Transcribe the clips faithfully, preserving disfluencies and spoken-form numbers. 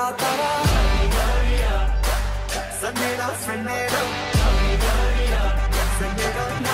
तारा सनेरा सनेरा सनेरा ना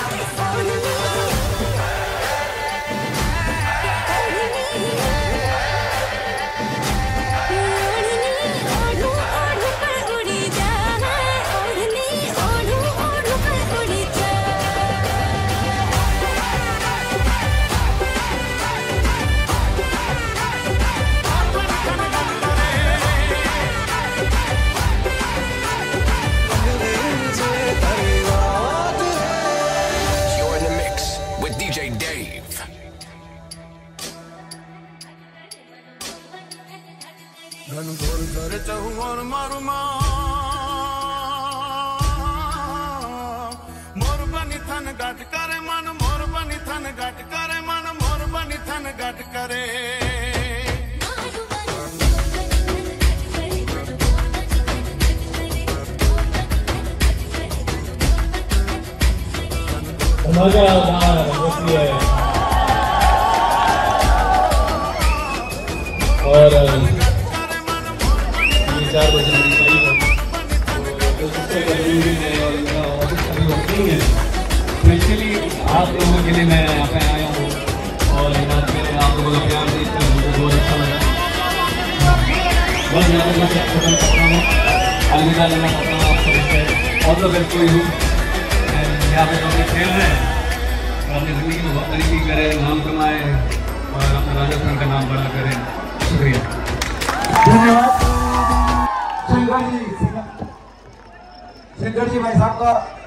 घन घोर कर चहु और मारू मोर बनी थन गट करे मन मोर बनी थन गट करे मन मोर बनी थन गट करे मजा होती है और चार बजे मेरी फ्लाइट है तो उससे करीब है और मेरा ऑफिस अभी ओपनिंग है। तो इसके लिए आप लोगों के लिए मैं यहाँ पे आया हूँ और यहाँ पे आप लोगों का प्यार देखकर मुझे बहुत अच्छा लगा। बस यहाँ पे मैं खत्म करता हूँ, अलविदा लेना चाहता हूँ आप सबसे। और तो अगर कोई हो यहाँ पे जो अपने खेल रहे हैं और अपनी ज़िंदगी में बहुत तरक्की करें, नाम कमाए और अपना राजस्थान का नाम बड़ा करें। शुक्रिया, धन्यवाद। सिंगर जी सिंगर जी भाई साहब का